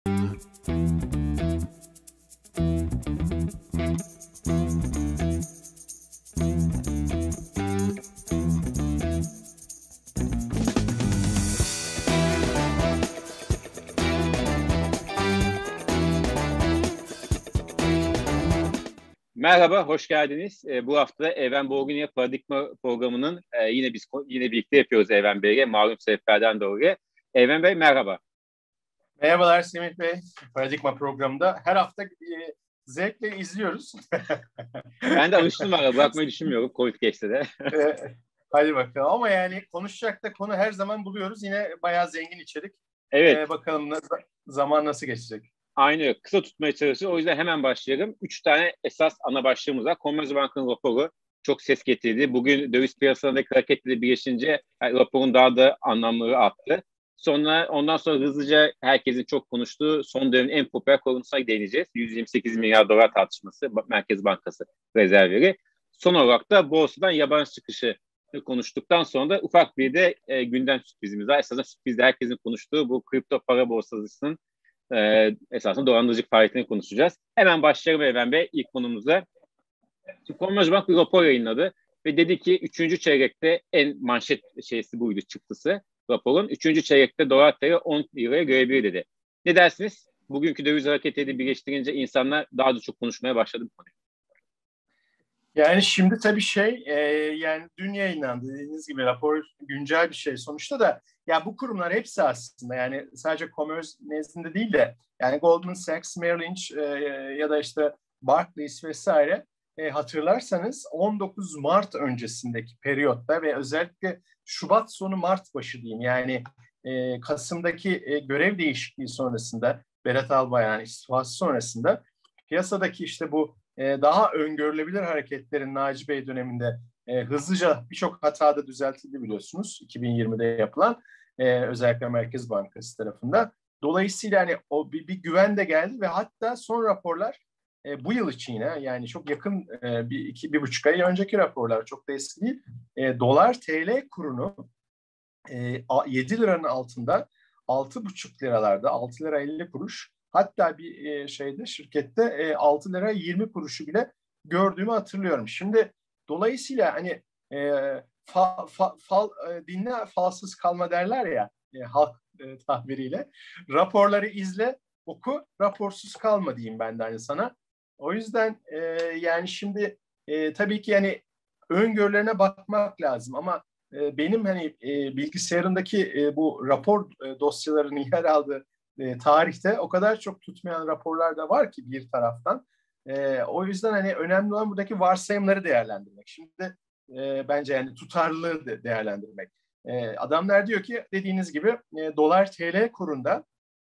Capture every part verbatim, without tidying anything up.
Merhaba, hoş geldiniz. E, bu hafta Evren Borgunya Paradigma programının e, yine biz yine birlikte yapıyoruz Evren Bey'le, malum sebeplerden dolayı. Evren Bey merhaba. Merhabalar Semih Bey. Paradigma programında her hafta e, zevkle izliyoruz. Ben de alıştım valla, bırakmayı düşünmüyorum Covid geçti de. e, hadi bakalım ama yani konuşacak da konu her zaman buluyoruz. Yine bayağı zengin içerik. Evet. E, bakalım nasıl, zaman nasıl geçecek. Aynı öyle. Kısa tutmaya çalışıyoruz. O yüzden hemen başlayalım. Üç tane esas ana başlığımız var. Commerzbank'ın raporu çok ses getirdi. Bugün döviz piyasalarındaki hareketleri birleşince yani raporun daha da anlamları arttı. Sonra ondan sonra hızlıca herkesin çok konuştuğu son dönemin en popüler konusuna değineceğiz. yüz yirmi sekiz milyar dolar tartışması Merkez Bankası rezervleri. Son olarak da borsadan yabancı çıkışı konuştuktan sonra da ufak bir de e, gündem sürprizimiz var. Esasında sürprizde herkesin konuştuğu bu kripto para borsasının e, esasında dolandırıcılık faaliyetini konuşacağız. Hemen başlayalım Evren Bey ilk konumuza. Commerzbank bir rapor yayınladı ve dedi ki üçüncü çeyrekte en manşet şeysi buydu, çıktısı raporun. üçüncü çeyrekte dolar T L on liraya görebilir dedi. Ne dersiniz? Bugünkü döviz hareketiyle birleştirince insanlar daha da çok konuşmaya başladı bu konuyu. Yani şimdi tabii şey e, yani dün yayınlandı dediğiniz gibi rapor güncel bir şey sonuçta da ya bu kurumlar hepsi aslında yani sadece Commerce nezdinde değil de yani Goldman Sachs, Merrill Lynch e, ya da işte Barclays vesaire e, hatırlarsanız on dokuz Mart öncesindeki periyotta ve özellikle Şubat sonu Mart başı diyeyim yani e, Kasım'daki e, görev değişikliği sonrasında Berat Albayrak'ın istifası sonrasında piyasadaki işte bu daha öngörülebilir hareketlerin Naci Bey döneminde e, hızlıca birçok hatada düzeltildi biliyorsunuz iki bin yirmide yapılan e, özellikle Merkez Bankası tarafından. Dolayısıyla hani o bir, bir güven de geldi ve hatta son raporlar e, bu yıl için yine yani çok yakın e, bir iki bir buçuk ay önceki raporlar çok da eski değil. E, dolar T L kurunu e, yedi liranın altında altı buçuk liralarda altı lira elli kuruş. Hatta bir e, şeyde şirkette e, altı lira yirmi kuruşu bile gördüğümü hatırlıyorum. Şimdi dolayısıyla hani e, fa, fa, fal, e, dinle falsız kalma derler ya e, halk e, tabiriyle. Raporları izle, oku, raporsuz kalma diyeyim ben de hani sana. O yüzden e, yani şimdi e, tabii ki yani öngörülerine bakmak lazım ama e, benim hani e, bilgisayarımdaki e, bu rapor e, dosyalarının yer aldığı E, tarihte o kadar çok tutmayan raporlar da var ki bir taraftan. E, o yüzden hani önemli olan buradaki varsayımları değerlendirmek. Şimdi e, bence yani tutarlılığı de değerlendirmek. E, adamlar diyor ki dediğiniz gibi e, dolar T L kurunda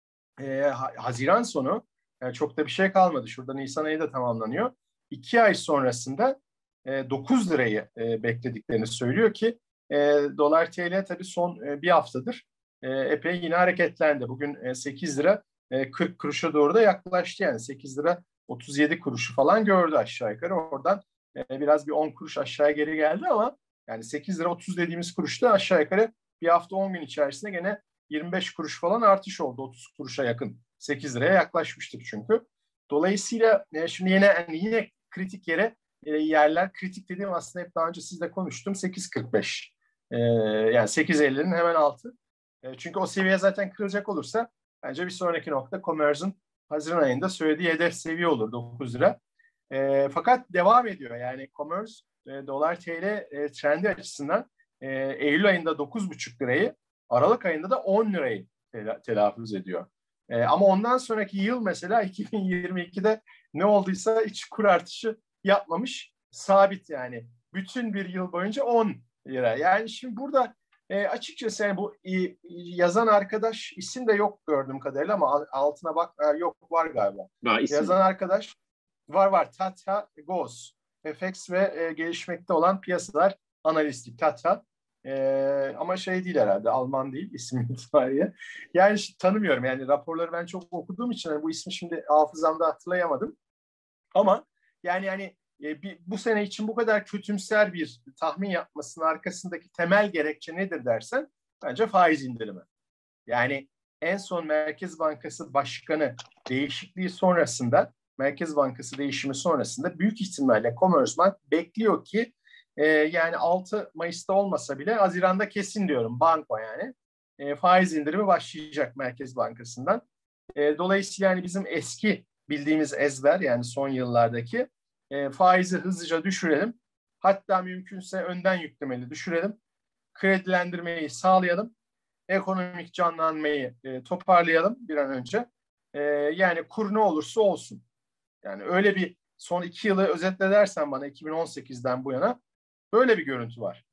e, Haziran sonu yani çok da bir şey kalmadı. Şurada Nisan ayı da tamamlanıyor. İki ay sonrasında e, dokuz lirayı e, beklediklerini söylüyor ki e, dolar T L tabii son e, bir haftadır e, epey yine hareketlendi. Bugün e, sekiz lira e, kırk kuruşa doğru da yaklaştı yani sekiz lira otuz yedi kuruşu falan gördü aşağı yukarı. Oradan e, biraz bir on kuruş aşağı geri geldi ama yani sekiz lira otuz dediğimiz kuruşta aşağı yukarı bir hafta on gün içerisinde gene yirmi beş kuruş falan artış oldu. otuz kuruşa yakın. sekiz liraya yaklaşmıştık çünkü. Dolayısıyla e, şimdi yine yani yine kritik yere e, yerler kritik dediğim aslında hep daha önce sizle konuştum sekiz kırk beş. E, yani sekiz elli'nin hemen altı. E, çünkü o seviye zaten kırılacak olursa bence bir sonraki nokta Commerz'ın Haziran ayında söylediği hedef seviye olur dokuz lira. E, fakat devam ediyor. Yani Commerz e, dolar T L e, trendi açısından e, Eylül ayında dokuz buçuk lirayı Aralık ayında da on lirayı tel- telaffuz ediyor. E, ama ondan sonraki yıl mesela iki bin yirmi ikide ne olduysa hiç kur artışı yapmamış. Sabit yani. Bütün bir yıl boyunca on lira. Yani şimdi burada e, açıkçası yani bu e, yazan arkadaş isim de yok gördüğüm kadarıyla ama altına bak e, yok var galiba. Ha, yazan arkadaş var var. Tata Goz. F X ve e, gelişmekte olan piyasalar analisti Tata. Ee, ama şey değil herhalde Alman değil ismi itibariyle. Yani işte, tanımıyorum yani raporları ben çok okuduğum için yani bu ismi şimdi hafızamda hatırlayamadım. Ama yani yani e, bir, bu sene için bu kadar kötümser bir tahmin yapmasının arkasındaki temel gerekçe nedir dersen bence faiz indirimi. Yani en son Merkez Bankası Başkanı değişikliği sonrasında, Merkez Bankası değişimi sonrasında büyük ihtimalle Commerzbank bekliyor ki e, yani altı Mayıs'ta olmasa bile Haziran'da kesin diyorum banko yani e, faiz indirimi başlayacak Merkez Bankası'ndan. E, dolayısıyla yani bizim eski bildiğimiz ezber yani son yıllardaki e, faizi hızlıca düşürelim. Hatta mümkünse önden yüklemeli düşürelim. Kredilendirmeyi sağlayalım. Ekonomik canlanmayı e, toparlayalım bir an önce. E, yani kur ne olursa olsun. Yani öyle bir son iki yılı özetle dersen bana iki bin on sekizden bu yana böyle bir görüntü var.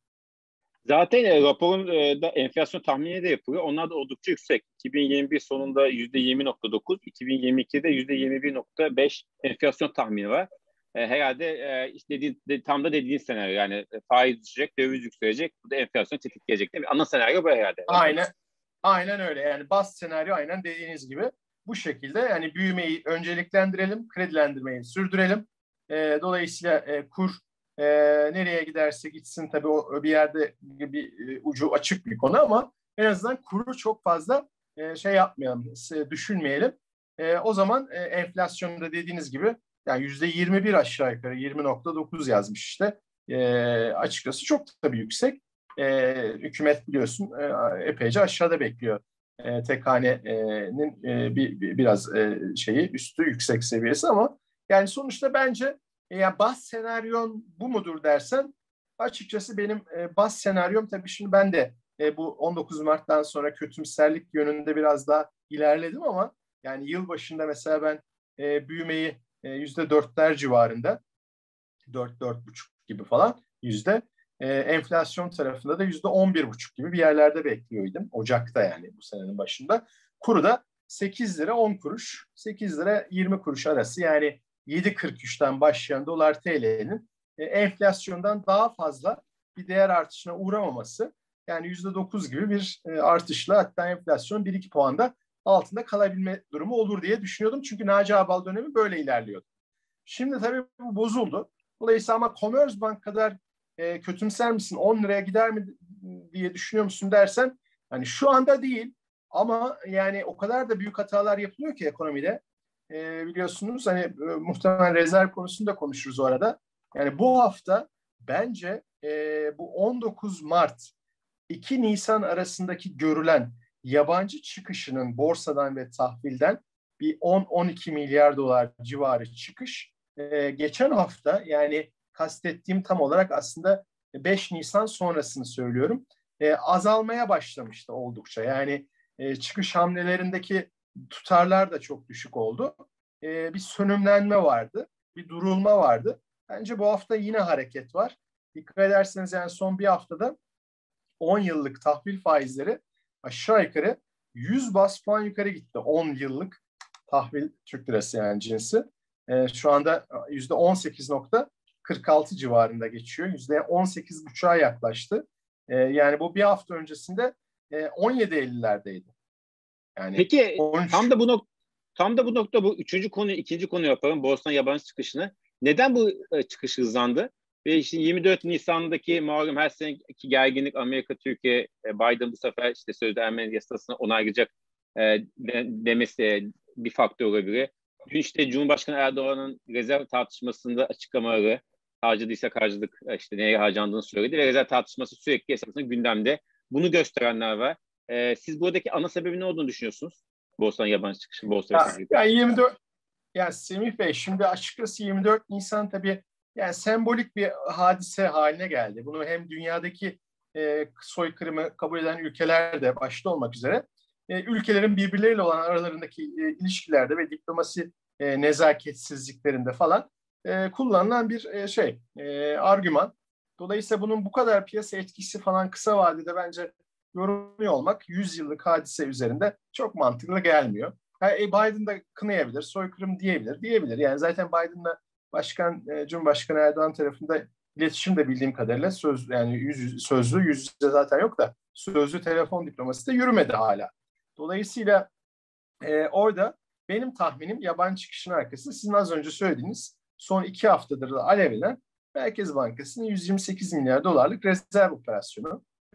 Zaten e, raporun e, da enflasyon tahmini de yapılıyor. Onlar da oldukça yüksek. iki bin yirmi bir sonunda yüzde yirmi nokta dokuz, iki bin yirmi ikide yüzde yirmi bir nokta beş enflasyon tahmini var. E, herhalde e, işte dedi, de, tam da dediğin senaryo yani e, faiz düşecek, döviz yükselecek, bu da enflasyon tetikleyecek değil mi? Ana senaryo bu herhalde. Aynen, aynen öyle. Yani baz senaryo aynen dediğiniz gibi bu şekilde. Yani büyümeyi önceliklendirelim, kredilendirmeyi sürdürelim. E, dolayısıyla e, kur e, nereye giderse gitsin tabii o bir yerde bir e, ucu açık bir konu ama en azından kuru çok fazla e, şey yapmayalım, düşünmeyelim. E, o zaman e, enflasyonda dediğiniz gibi yani yüzde yirmi bir aşağı yukarı yirmi nokta dokuz yazmış işte. E, açıkçası çok tabii yüksek. E, hükümet biliyorsun e, epeyce aşağıda bekliyor. E, tek hanenin e, bir, bir, biraz e, şeyi üstü yüksek seviyesi ama yani sonuçta bence e, ya baz senaryon bu mudur dersen açıkçası benim e, baz senaryom tabii şimdi ben de e, bu on dokuz Mart'tan sonra kötümserlik yönünde biraz daha ilerledim ama yani yıl başında mesela ben e, büyümeyi e, yüzde dörtler civarında dört dört buçuk gibi falan yüzde e, enflasyon tarafında da yüzde on bir buçuk gibi bir yerlerde bekliyordum. Ocak'ta yani bu senenin başında. Kuru da sekiz lira on kuruş, sekiz lira yirmi kuruş arası yani yedi kırk üçten başlayan dolar T L'nin e, enflasyondan daha fazla bir değer artışına uğramaması yani yüzde dokuz gibi bir e, artışla hatta enflasyon bir iki puanda altında kalabilme durumu olur diye düşünüyordum. Çünkü Naci Ağbal dönemi böyle ilerliyordu. Şimdi tabii bu bozuldu. Dolayısıyla ama Commerzbank kadar e, kötümser misin, on liraya gider mi diye düşünüyor musun dersen hani şu anda değil ama yani o kadar da büyük hatalar yapılıyor ki ekonomide. E, biliyorsunuz hani e, muhtemelen rezerv konusunda konuşuruz o arada. Yani bu hafta bence e, bu on dokuz Mart iki Nisan arasındaki görülen yabancı çıkışının borsadan ve tahvilden bir on on iki milyar dolar civarı çıkış e, geçen hafta yani kastettiğim tam olarak aslında beş Nisan sonrasını söylüyorum. E, azalmaya başlamıştı oldukça. Yani e, çıkış hamlelerindeki tutarlar da çok düşük oldu. E, bir sönümlenme vardı, bir durulma vardı. Bence bu hafta yine hareket var. Dikkat ederseniz yani son bir haftada on yıllık tahvil faizleri aşağı yukarı yüz bas puan yukarı gitti. on yıllık tahvil Türk lirası yani cinsi. E, şu anda yüzde on sekiz nokta kırk altı civarında geçiyor. yüzde on sekiz buçuğa yaklaştı. E, yani bu bir hafta öncesinde e, on yedi ellilerdeydi. Yani Peki on üç. tam da bu nok tam da bu nokta bu üçüncü konu ikinci konu yapalım borsadan yabancı çıkışını. Neden bu e, çıkış hızlandı? Ve işte yirmi dört Nisan'daki malum her seneki gerginlik Amerika Türkiye e, Biden bu sefer işte sözde Ermeni yasasını onaylayacak e, de, demesi e, bir faktör olabilir. Dün işte Cumhurbaşkanı Erdoğan'ın rezerv tartışmasında açıklamaları harcadıysa harcadık işte neye harcandığını söyledi ve rezerv tartışması sürekli esasında gündemde. Bunu gösterenler var. E, siz buradaki ana sebebi ne olduğunu düşünüyorsunuz? Borsadan yabancı çıkışı, borsa Ya, yani yirmi dört ya Semih Bey şimdi açıkçası yirmi dört Nisan tabii yani sembolik bir hadise haline geldi. Bunu hem dünyadaki e, soykırımı kabul eden ülkeler de başta olmak üzere e, ülkelerin birbirleriyle olan aralarındaki e, ilişkilerde ve diplomasi e, nezaketsizliklerinde falan e, kullanılan bir e, şey, e, argüman. Dolayısıyla bunun bu kadar piyasa etkisi falan kısa vadede bence yorumluyor olmak yüz yıllık hadise üzerinde çok mantıklı gelmiyor. Ha, e, Biden da kınayabilir, soykırım diyebilir, diyebilir. Yani zaten Biden'la Başkan e, Cumhurbaşkanı Erdoğan tarafında iletişim de bildiğim kadarıyla söz yani yüz, yüz, sözlü yüz yüze zaten yok da sözlü telefon diplomasi de yürümedi hala. Dolayısıyla e, orada benim tahminim yabancı çıkışın arkasında sizin az önce söylediğiniz son iki haftadır da alevlenen Merkez Bankası'nın yüz yirmi sekiz milyar dolarlık rezerv operasyonu.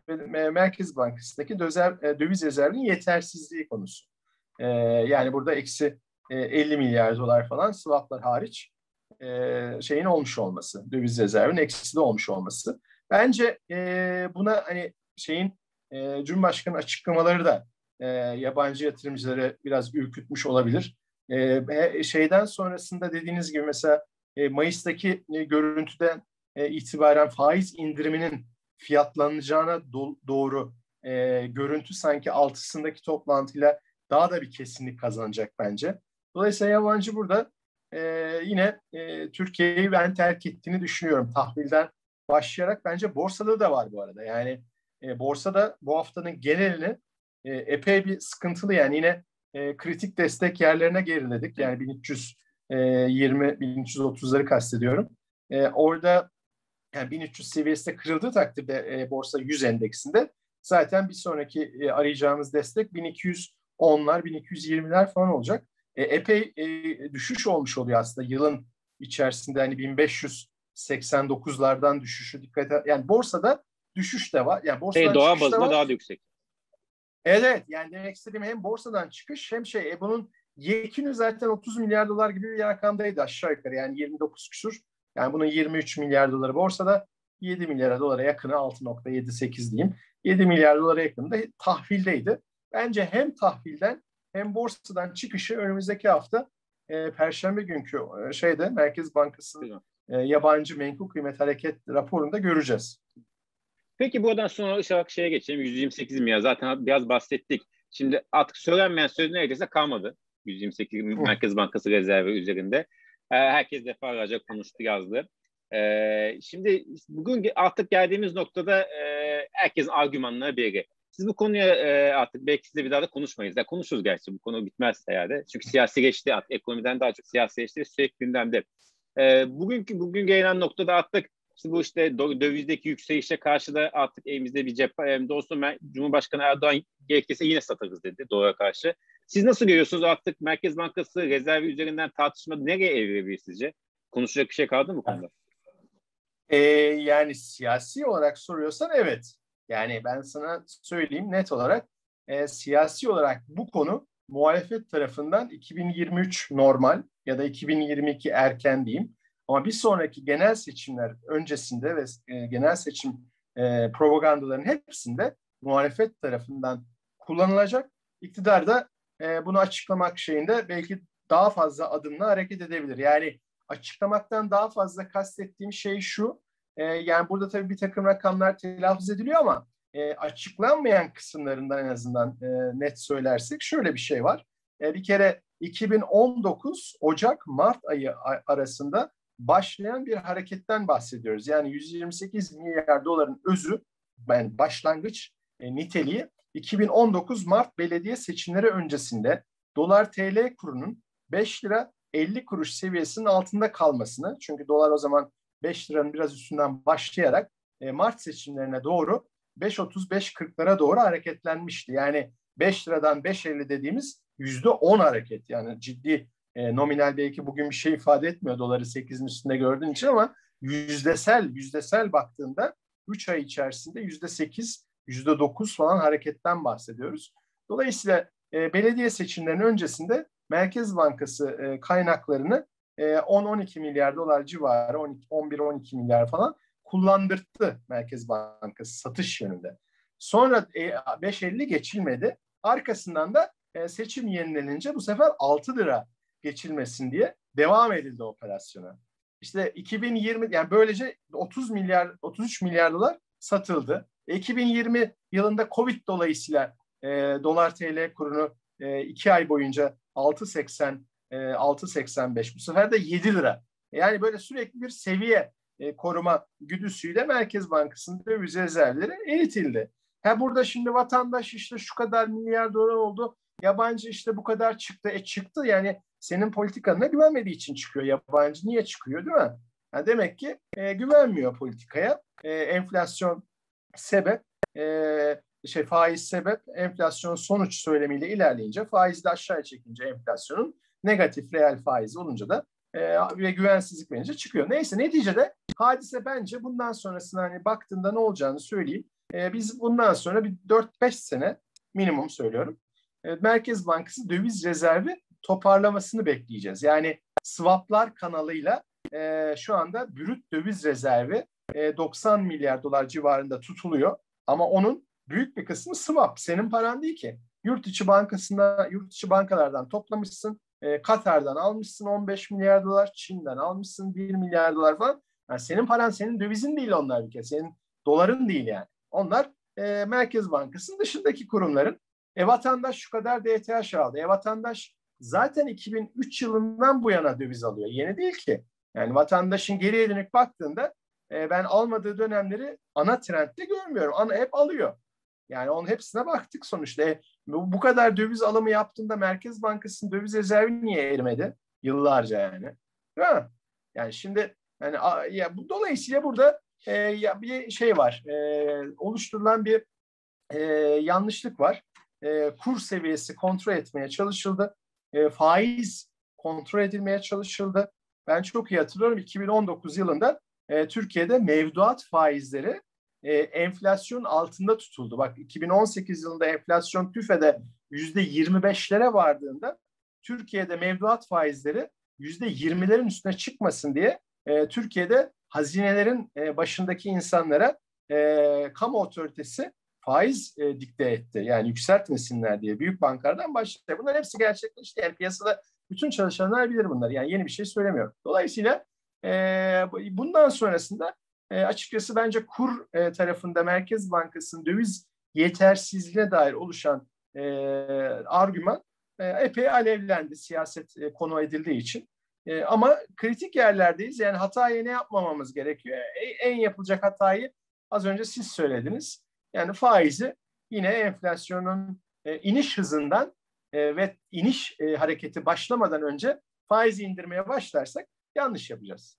ve Merkez Bankası'ndaki dözer, döviz rezervinin yetersizliği konusu. E, yani burada eksi elli milyar dolar falan swaplar hariç e, şeyin olmuş olması, döviz rezervinin eksisi de olmuş olması. Bence e, buna hani şeyin e, Cumhurbaşkanı açıklamaları da e, yabancı yatırımcıları biraz ürkütmüş olabilir. E, şeyden sonrasında dediğiniz gibi mesela e, Mayıs'taki e, görüntüden e, itibaren faiz indiriminin fiyatlanacağına do- doğru e, görüntü sanki altısındaki toplantıyla daha da bir kesinlik kazanacak bence. Dolayısıyla yabancı burada e, yine e, Türkiye'yi ben terk ettiğini düşünüyorum. Tahvilden başlayarak bence borsada da var bu arada. Yani e, borsada bu haftanın genelini e, epey bir sıkıntılı, yani yine e, kritik destek yerlerine geriledik. Yani bin üç yüz yirmi bin üç yüz otuzları kastediyorum. E, orada yani bin üç yüz seviyesi de kırıldığı takdirde e, borsa yüz endeksinde zaten bir sonraki e, arayacağımız destek bin iki yüz onlar, bin iki yüz yirmiler falan olacak. E, epey e, düşüş olmuş oluyor aslında yılın içerisinde, hani bin beş yüz seksen dokuzlardan düşüşü dikkate, yani borsada düşüş de var. Yani Şey, borsadan doğa çıkış da bazında var. daha da yüksek. Evet, yani demek istediğim hem borsadan çıkış hem şey e, bunun yekünü zaten otuz milyar dolar gibi bir rakamdaydı aşağı yukarı, yani yirmi dokuz küsur. Yani bunun yirmi üç milyar doları borsada, yedi milyar dolara yakını, altı nokta yedi sekiz diyeyim, yedi milyar dolara yakında tahvildeydi. Bence hem tahvilden hem borsadan çıkışı önümüzdeki hafta e, Perşembe günkü e, şeyde Merkez Bankası'nın e, yabancı menkul kıymet hareket raporunda göreceğiz. Peki buradan sonra ışık şeye geçelim. yüz yirmi sekiz milyar zaten biraz bahsettik. Şimdi artık söylenmeyen söz neredeyse kalmadı. yüz yirmi sekiz Merkez Bankası rezervi üzerinde. Herkes defalarca konuştu, yazdı. Şimdi bugün artık geldiğimiz noktada herkesin argümanları belli. Siz bu konuya artık belki size bir daha da konuşmayız. Yani konuşuruz gerçi, bu konu bitmez herhalde. Çünkü siyasileşti artık, ekonomiden daha çok siyasileşti ve sürekli gündemde. Bugünkü bugün gelinen noktada artık İşte bu işte dövizdeki yükselişe karşı da artık elimizde bir cephe. Hem dostum, Cumhurbaşkanı Erdoğan gerekirse yine satarız dedi dolara karşı. Siz nasıl görüyorsunuz artık Merkez Bankası rezervi üzerinden tartışma nereye evrilebilir sizce? Konuşacak bir şey kaldı mı bu konuda? Ee, yani siyasi olarak soruyorsan evet. Yani ben sana söyleyeyim net olarak, e, siyasi olarak bu konu muhalefet tarafından iki bin yirmi üç normal ya da iki bin yirmi iki erken diyeyim. Ama bir sonraki genel seçimler öncesinde ve e, genel seçim e, propagandaların hepsinde muhalefet tarafından kullanılacak. İktidar da e, bunu açıklamak şeyinde belki daha fazla adımla hareket edebilir. Yani açıklamaktan daha fazla kastettiğim şey şu, e, yani burada tabii bir takım rakamlar telaffuz ediliyor ama e, açıklanmayan kısımlarından en azından e, net söylersek şöyle bir şey var. E, bir kere iki bin on dokuz Ocak-Mart ayı arasında başlayan bir hareketten bahsediyoruz. Yani yüz yirmi sekiz milyar doların özü, yani başlangıç e, niteliği iki bin on dokuz Mart belediye seçimleri öncesinde dolar T L kurunun beş lira elli kuruş seviyesinin altında kalmasını, çünkü dolar o zaman beş liranın biraz üstünden başlayarak e, Mart seçimlerine doğru beş otuz beş kırklara doğru hareketlenmişti. Yani beş liradan beş elli dediğimiz yüzde on hareket. Yani ciddi, e, nominal belki bugün bir şey ifade etmiyor doları sekizin üstünde gördüğün için, ama yüzdesel yüzdesel baktığında üç ay içerisinde yüzde sekiz, yüzde dokuz falan hareketten bahsediyoruz. Dolayısıyla e, belediye seçimlerinin öncesinde Merkez Bankası e, kaynaklarını e, on on iki milyar dolar civarı, on bir on iki milyar falan kullandırdı Merkez Bankası satış yönünde. Sonra e, beş elli geçilmedi. Arkasından da e, seçim yenilenince bu sefer altı lira geçilmesin diye devam edildi operasyona. İşte iki bin yirmi, yani böylece otuz milyar, otuz üç milyar dolar satıldı. E, iki bin yirmi yılında Covid dolayısıyla e, dolar T L kurunu e, iki ay boyunca altı seksen, e, altı seksen beş, bu sefer de yedi lira. Yani böyle sürekli bir seviye e, koruma güdüsüyle Merkez Bankası'nın döviz rezervleri eritildi. Ha burada şimdi vatandaş işte şu kadar milyar dolar oldu, yabancı işte bu kadar çıktı. E çıktı, yani senin politikanına güvenmediği için çıkıyor. Yabancı niye çıkıyor, değil mi? Yani demek ki e, güvenmiyor politikaya. E, enflasyon sebep, e, şey faiz sebep, enflasyon sonuç söylemiyle ilerleyince, faizi de aşağıya çekince enflasyonun negatif reel faiz olunca da e, ve güvensizlik verince çıkıyor. Neyse, neticede hadise bence bundan sonrasına hani baktığında ne olacağını söyleyeyim. e, biz bundan sonra bir dört beş sene minimum söylüyorum. E, Merkez Bankası döviz rezervi toparlamasını bekleyeceğiz. Yani swaplar kanalıyla e, şu anda brüt döviz rezervi e, doksan milyar dolar civarında tutuluyor. Ama onun büyük bir kısmı swap. Senin paran değil ki. Yurt içi bankasında, yurt içi bankalardan toplamışsın. E, Katar'dan almışsın on beş milyar dolar, Çin'den almışsın bir milyar dolar falan. Yani senin paran, senin dövizin değil onlar bir kere. Senin doların değil yani. Onlar e, Merkez Bankası'nın dışındaki kurumların. E vatandaş şu kadar D T H aldı. E vatandaş zaten iki bin üç yılından bu yana döviz alıyor. Yeni değil ki. Yani vatandaşın geriye dönük baktığında e, ben almadığı dönemleri ana trendde görmüyorum. Ana hep alıyor. Yani onun hepsine baktık sonuçta. E, bu, bu kadar döviz alımı yaptığında Merkez Bankası'nın döviz rezervi niye erimedi? Yıllarca yani. Değil mi? Yani şimdi yani a, ya bu dolayısıyla burada e, ya bir şey var. E, oluşturulan bir e, yanlışlık var. E, kur seviyesi kontrol etmeye çalışıldı. E, faiz kontrol edilmeye çalışıldı. Ben çok iyi hatırlıyorum iki bin on dokuz yılında e, Türkiye'de mevduat faizleri e, enflasyon altında tutuldu. Bak iki bin on sekiz yılında enflasyon TÜFE'de yüzde yirmi beşlere vardığında Türkiye'de mevduat faizleri yüzde yirmilerin üstüne çıkmasın diye e, Türkiye'de hazinelerin e, başındaki insanlara e, kamu otoritesi faiz e, dikte etti. Yani yükseltmesinler diye büyük bankalardan başladı. Bunların hepsi gerçekleşti. Yani piyasada bütün çalışanlar bilir bunları. Yani yeni bir şey söylemiyorum. Dolayısıyla e, bundan sonrasında e, açıkçası bence kur e, tarafında Merkez Bankası'nın döviz yetersizliğine dair oluşan e, argüman e, epey alevlendi siyaset e, konu edildiği için. E, ama kritik yerlerdeyiz. Yani hatayı ne yapmamamız gerekiyor? E, en yapılacak hatayı az önce siz söylediniz. Yani faizi yine enflasyonun e, iniş hızından e, ve iniş e, hareketi başlamadan önce faizi indirmeye başlarsak yanlış yapacağız.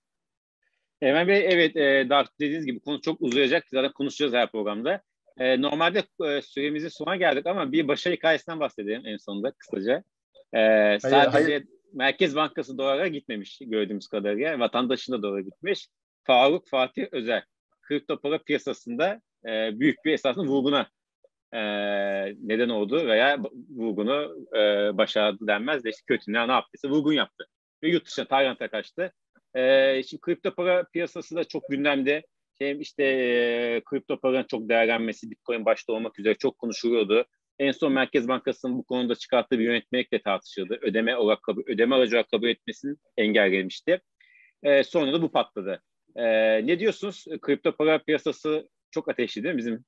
Emel Bey, evet, e, daha dediğiniz gibi konu çok uzayacak. Zaten konuşacağız her programda. E, normalde e, süremizin sonuna geldik ama bir başarı hikayesinden bahsedelim en sonunda kısaca. E, Hayır, sadece hayır. Merkez Bankası dolara gitmemiş gördüğümüz kadarıyla. Vatandaşın da dolara gitmiş. Faruk Fatih Özer kripto para piyasasında e, büyük bir esasında vurguna e, neden oldu veya vurgunu e, başardı denmez de işte kötü ne, ne yaptıysa vurgun yaptı. Ve yurt dışına Tayland'a kaçtı. E, şimdi kripto para piyasası da çok gündemde. Hem işte e, kripto paranın çok değerlenmesi, Bitcoin başta olmak üzere çok konuşuluyordu. En son Merkez Bankası'nın bu konuda çıkarttığı bir yönetmelikle tartışıldı. Ödeme olarak kabul, ödeme aracı olarak kabul etmesini engellemişti. E, sonra da bu patladı. E, ne diyorsunuz? Kripto para piyasası çok ateşli değil mi bizim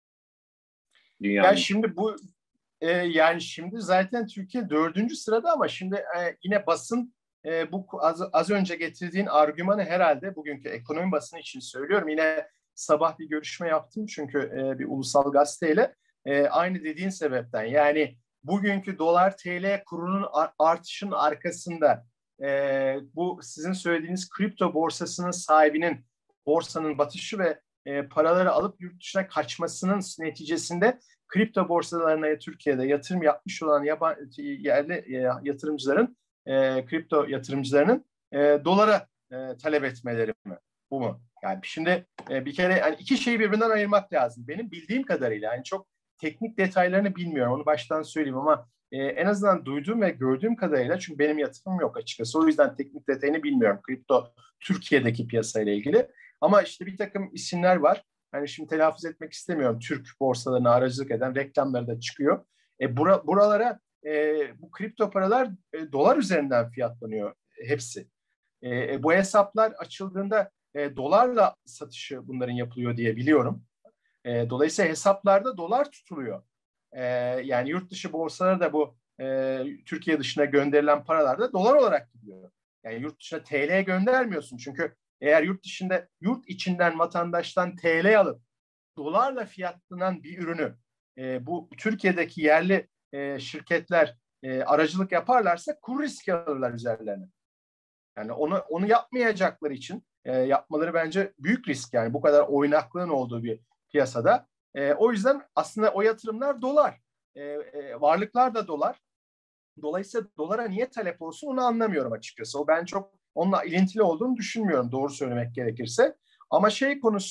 dünyanın? Yani şimdi bu e, yani şimdi zaten Türkiye dördüncü sırada ama şimdi e, yine basın e, bu az, az önce getirdiğin argümanı herhalde bugünkü ekonomi basını için söylüyorum. Yine sabah bir görüşme yaptım çünkü e, bir ulusal gazeteyle e, aynı dediğin sebepten. Yani bugünkü dolar T L kurunun artışın arkasında e, bu sizin söylediğiniz kripto borsasının sahibinin borsanın batışı ve e, paraları alıp yurt dışına kaçmasının neticesinde kripto borsalarına Türkiye'de yatırım yapmış olan yabancı yerli e, yatırımcıların, e, kripto yatırımcılarının e, dolara e, talep etmeleri mi? Bu mu? Yani şimdi e, bir kere yani iki şeyi birbirinden ayırmak lazım. Benim bildiğim kadarıyla yani çok teknik detaylarını bilmiyorum. Onu baştan söyleyeyim ama e, en azından duyduğum ve gördüğüm kadarıyla çünkü benim yatırımım yok açıkçası. O yüzden teknik detayını bilmiyorum. Kripto Türkiye'deki piyasayla ilgili. Ama işte bir takım isimler var. Hani şimdi telaffuz etmek istemiyorum. Türk borsalarına aracılık eden reklamları da çıkıyor. E, bura, buralara e, bu kripto paralar e, dolar üzerinden fiyatlanıyor hepsi. E, bu hesaplar açıldığında e, dolarla satışı bunların yapılıyor diye biliyorum. E, dolayısıyla hesaplarda dolar tutuluyor. E, yani yurt dışı borsalara da bu e, Türkiye dışına gönderilen paralar da dolar olarak gidiyor. Yani yurt dışına T L göndermiyorsun. Çünkü eğer yurt dışında, yurt içinden vatandaştan T L alıp dolarla fiyatlanan bir ürünü e, bu Türkiye'deki yerli e, şirketler e, aracılık yaparlarsa kur riski alırlar üzerlerine. Yani onu onu yapmayacakları için e, yapmaları bence büyük risk yani bu kadar oynaklığın olduğu bir piyasada. E, o yüzden aslında o yatırımlar dolar. E, e, varlıklar da dolar. Dolayısıyla dolara niye talep olsun onu anlamıyorum açıkçası. O ben çok onunla ilintili olduğunu düşünmüyorum doğru söylemek gerekirse. Ama şey konusu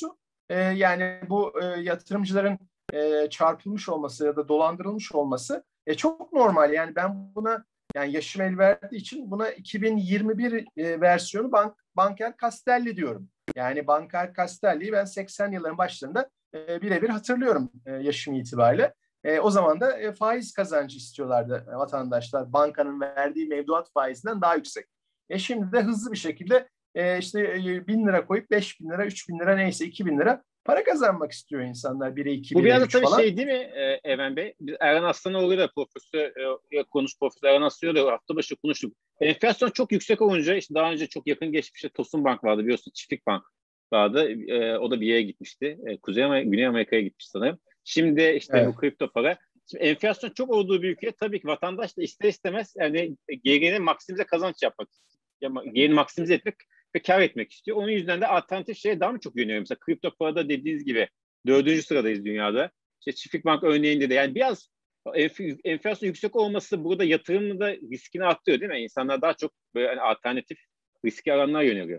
E, yani bu e, yatırımcıların e, çarpılmış olması ya da dolandırılmış olması e, çok normal. Yani ben buna, yani yaşım el verdiği için buna iki bin yirmi bir e, versiyonu bank, Banker Castelli diyorum. Yani Banker Castelli'yi ben seksen yılların başlarında e, birebir hatırlıyorum e, yaşım itibariyle. E, o zaman da e, faiz kazancı istiyorlardı e, vatandaşlar. Bankanın verdiği mevduat faizinden daha yüksek. E şimdi de hızlı bir şekilde e, işte e, bin lira koyup beş bin lira, üç bin lira, neyse iki bin lira para kazanmak istiyor insanlar. bire iki, Bu bire biraz da üç tabii falan. şey değil mi e, Even Bey? Biz Erhan Aslanoğlu da profesör, e, konuş profesör Erhan Aslanoğlu da hafta başı konuştuk. Enflasyon çok yüksek olunca, işte daha önce çok yakın geçmişte Tosun Bank vardı biliyorsun, Çiftlik Bank vardı. E, o da bir yere gitmişti. E, Kuzey Amerika, Güney Amerika'ya gitmiş sanırım. Şimdi işte bu Evet. kripto para. Şimdi enflasyon çok olduğu bir ülkeye tabii ki vatandaş da ister istemez yani geriye maksimize kazanç yapmak, geriyi maksimize etmek ve kar etmek istiyor. Onun yüzden de alternatif şeye daha mı çok yöneliyor? Mesela kripto parada dediğiniz gibi dördüncü sıradayız dünyada. İşte Çiftlik Bank örneğinde de yani biraz enf- enflasyon yüksek olması burada yatırımın da riskini arttırıyor değil mi? İnsanlar daha çok böyle hani alternatif riski alanlar yöneliyor.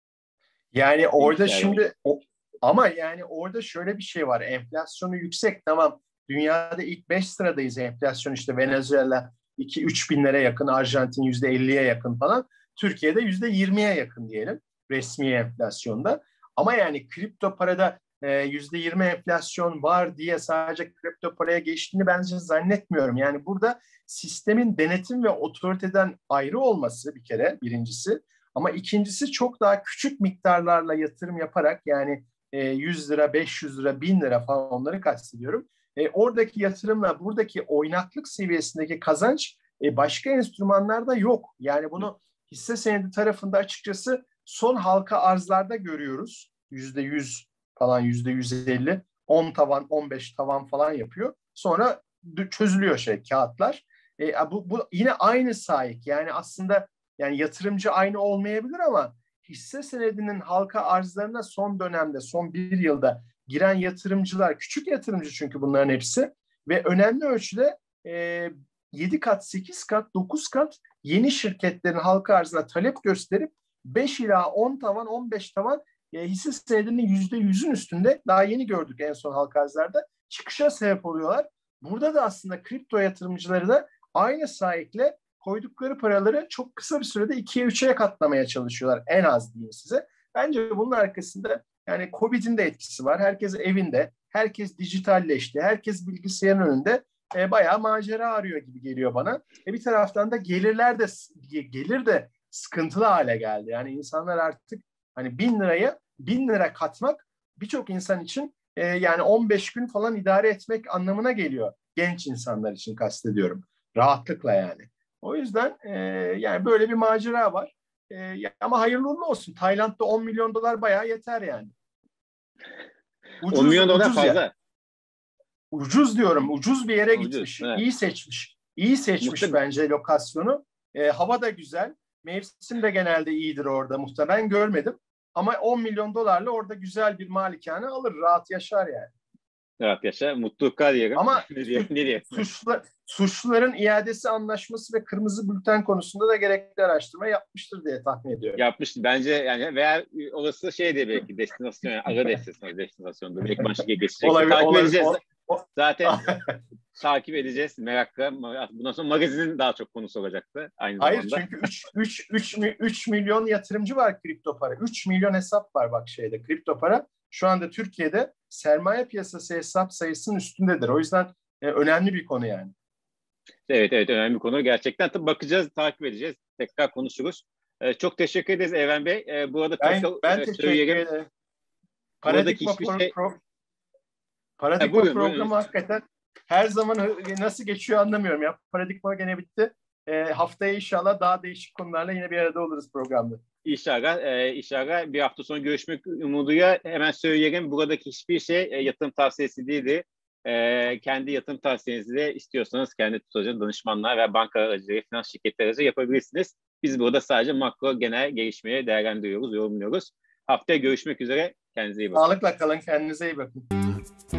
Yani orada Bilgisayar var. şimdi o, ama yani orada şöyle bir şey var. Enflasyonu yüksek, tamam. Dünyada ilk beş sıradayız enflasyon, işte Venezuela iki üç binlere yakın, Arjantin yüzde elliye yakın falan. Türkiye'de yüzde yirmiye yakın diyelim resmi enflasyonda. Ama yani kripto parada e, yüzde yirmi enflasyon var diye sadece kripto paraya geçtiğini bence zannetmiyorum. Yani burada sistemin denetim ve otoriteden ayrı olması bir kere birincisi. Ama ikincisi çok daha küçük miktarlarla yatırım yaparak, yani e, yüz lira, beş yüz lira, bin lira falan, onları kastediyorum. E, oradaki yatırımla buradaki oynaklık seviyesindeki kazanç e, başka enstrümanlarda yok. Yani bunu hisse senedi tarafında açıkçası son halka arzlarda görüyoruz. Yüzde yüz falan, yüzde yüz elli, on tavan, on beş tavan falan yapıyor. Sonra çözülüyor şey kağıtlar. E, bu, bu yine aynı sahip. Yani aslında yani yatırımcı aynı olmayabilir ama hisse senedinin halka arzlarına son dönemde, son bir yılda giren yatırımcılar, küçük yatırımcı çünkü bunların hepsi, ve önemli ölçüde e, yedi kat, sekiz kat, dokuz kat yeni şirketlerin halka arzına talep gösterip beş ila on tavan, on beş tavan e, hisse senedinin yüzde yüzün üstünde, daha yeni gördük en son halka arzlarda, çıkışa sebep oluyorlar. Burada da aslında kripto yatırımcıları da aynı sahiple koydukları paraları çok kısa bir sürede ikiye üçe katlamaya çalışıyorlar, en az diyeyim size. Bence bunun arkasında yani Covid'in de etkisi var. Herkes evinde, herkes dijitalleşti, herkes bilgisayarın önünde, e, bayağı macera arıyor gibi geliyor bana. E, bir taraftan da gelirler de gelir de sıkıntılı hale geldi. Yani insanlar artık hani bin liraya bin lira katmak birçok insan için e, yani on beş gün falan idare etmek anlamına geliyor. Genç insanlar için kastediyorum. Rahatlıkla yani. O yüzden e, yani böyle bir macera var. E, ama hayırlı uğurlu olsun. Tayland'da on milyon dolar bayağı yeter yani. on Ucuz milyon dolar ucuz ya. fazla. Ucuz diyorum. Ucuz bir yere Ucuz. gitmiş. Evet. İyi seçmiş. İyi seçmiş Muhtemelen. bence lokasyonu. E, hava da güzel. Mevsim de genelde iyidir orada muhtemelen. Görmedim. Ama on milyon dolarla orada güzel bir malikane alır. Rahat yaşar yani. Rahat yaşa. Mutluluklar diyelim. Ama Ne diye? Ne diye? suçlu, suçluların iadesi anlaşması ve kırmızı bülten konusunda da gerekli araştırma yapmıştır diye tahmin ediyorum. Yapmıştı. Bence yani veya orası şey diye belki destinasyon, yani ara destinasyon, destinasyonda. Belki başka geçecektir. Olabilir, Takip olabilir. edeceğiz. O, o. Zaten takip edeceğiz merakla. Bundan sonra magazinin daha çok konusu olacaktı aynı Hayır, zamanda. çünkü üç milyon yatırımcı var kripto para. üç milyon hesap var bak şeyde, kripto para. Şu anda Türkiye'de sermaye piyasası hesap sayısının üstündedir. O yüzden e, önemli bir konu yani. Evet evet, önemli bir konu. Gerçekten tabii bakacağız, takip edeceğiz. Tekrar konuşuruz. Ee, çok teşekkür ederiz Even Bey. Ee, bu arada Ben tekrar ben e, teşekkür söyleyelim. ederim. Buradaki Paradigma hiçbir pro, şey... pro, Ha, Paradigma buyurun buyurun. programı hakikaten her zaman nasıl geçiyor anlamıyorum ya. Paradigma gene bitti. E, haftaya inşallah daha değişik konularla yine bir arada oluruz programda. İnşallah, e, inşallah bir hafta sonra görüşmek umuduyla hemen söyleyelim. Buradaki hiçbir şey e, yatırım tavsiyesi değildi. E, kendi yatırım tavsiyenizi de istiyorsanız kendi tutacağınız danışmanlar ve banka aracılığıyla, finans şirketleri aracılığıyla yapabilirsiniz. Biz burada sadece makro genel gelişmeyi değerlendiriyoruz, yorumluyoruz. Haftaya görüşmek üzere. Kendinize iyi bakın. Sağlıkla kalın, kendinize iyi bakın.